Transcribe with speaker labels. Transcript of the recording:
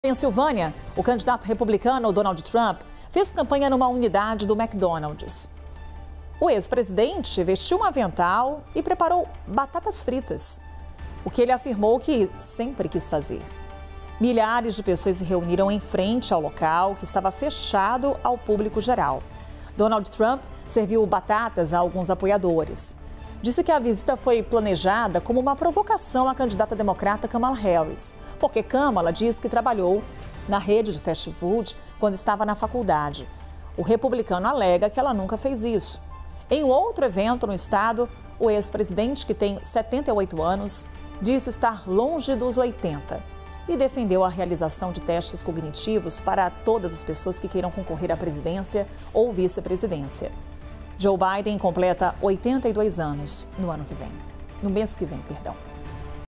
Speaker 1: Em Silvânia, o candidato republicano Donald Trump fez campanha numa unidade do McDonald's. O ex-presidente vestiu um avental e preparou batatas fritas, o que ele afirmou que sempre quis fazer. Milhares de pessoas se reuniram em frente ao local, que estava fechado ao público geral. Donald Trump serviu batatas a alguns apoiadores. Disse que a visita foi planejada como uma provocação à candidata democrata Kamala Harris, porque Kamala diz que trabalhou na rede de fast food quando estava na faculdade. O republicano alega que ela nunca fez isso. Em outro evento no estado, o ex-presidente, que tem 78 anos, disse estar longe dos 80 e defendeu a realização de testes cognitivos para todas as pessoas que queiram concorrer à presidência ou vice-presidência. Joe Biden completa 82 anos no mês que vem, perdão.